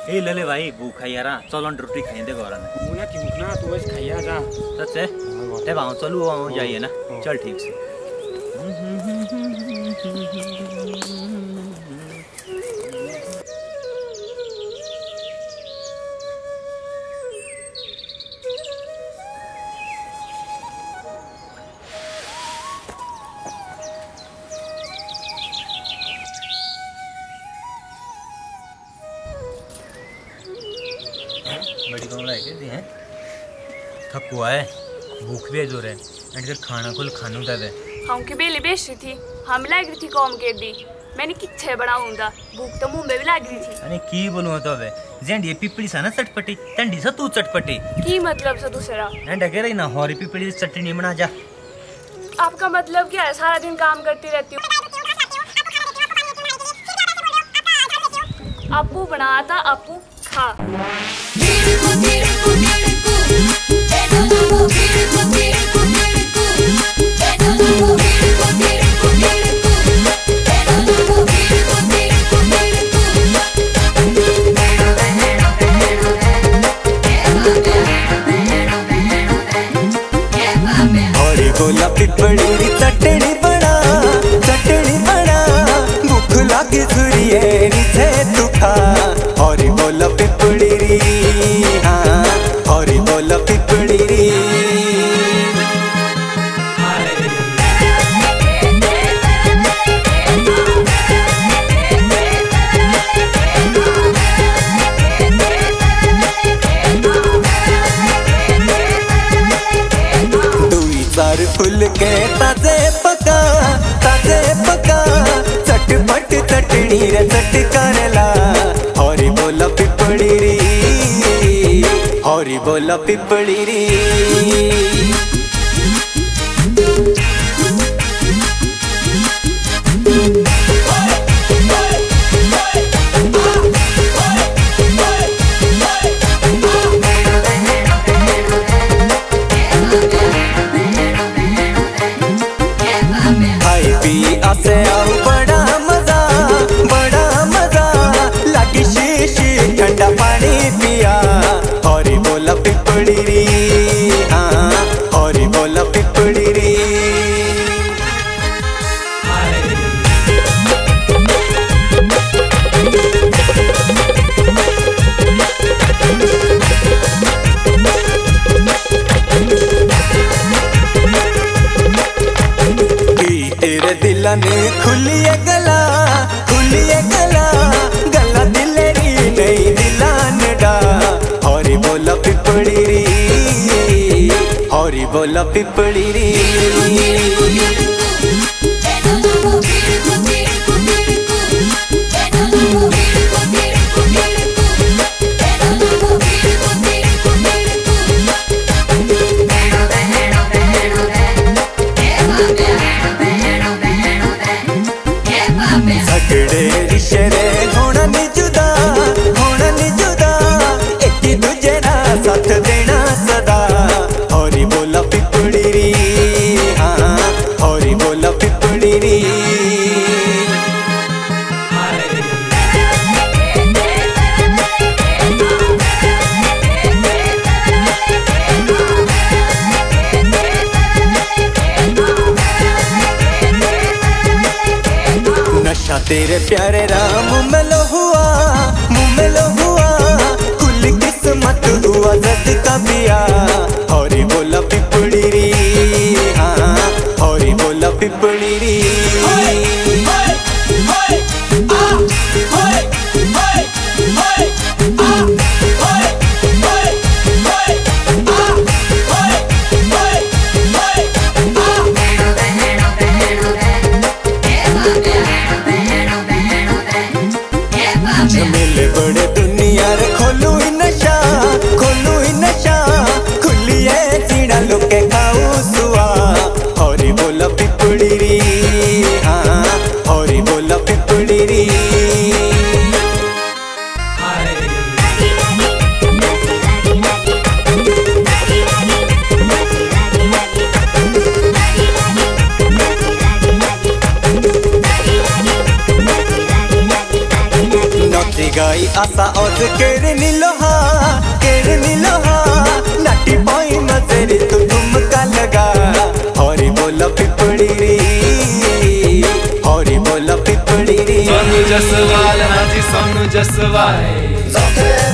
ए ले ले भाई भूखा यार चल रोटी खाइंदे घर में मुना की मुखना तू बस खाइया जा सच है ते भाव चलू जाइए ना चल ठीक से बड़ी कमला है क्या हैं थकुआ है भूख भी है जोर है एंड खाना कुल खानू दे हम के बेले बेच रही थी हम लग रही थी कॉम के दी मैंने किथे बनाऊंगा भूख तो मुंह में भी लग रही थी अरे की बोलूं तो अबे जेंड ये पिपली सा ना चटपटी तंडी सा तू चटपटी की मतलब से दूसरा एंड अगर ही ना हरी पिपली चटनी बना जा आपका मतलब क्या है सारा दिन काम करती रहती हूँ आपू बनाता आपू खा गोला पिपड़ी चटनी बना भूख लागे सुरिये नीचे तू खा और गोला पिपड़ी री हाँ और गोला पिपड़ी री फुल के ताजे पका चटपट चटनी रे चटकारेला हरी बोला पिपड़ी री हरी बोला पिपड़ी री आसे आओ बड़ा मजा लागी शीशी ठंडा पानी पिया हरी बोला पिपड़ी री हाँ हरी बोला पिपड़ी री तेरे दिला ने खुलिए गला गला दिलेरी नहीं दिलान डा हरी बोला पिपड़ी री हरी बोला पिपड़ी री झगड़े रिश्ते होना नहीं जुदा एक दूजे ना साथ देना सदा हरी बोला पिपड़ी री हाँ हरी बोला पिपड़ी री नशा तेरे प्यारे राम में लो हुआ कुल किस्मत हुआ जद का पिया हरी बोला पिपड़ी री हाँ हरी बोला पिपड़ी री मिले बड़े दुनिया रे खोलू ही नशा गाई आशा ओज केरनी लोहा नाटी पाई मजेरी तू ठुमका लगा हरी बोला पिपड़ी री हरी बोला पिपड़ी री सोनू जसवाल हाजी सोनू जसवाल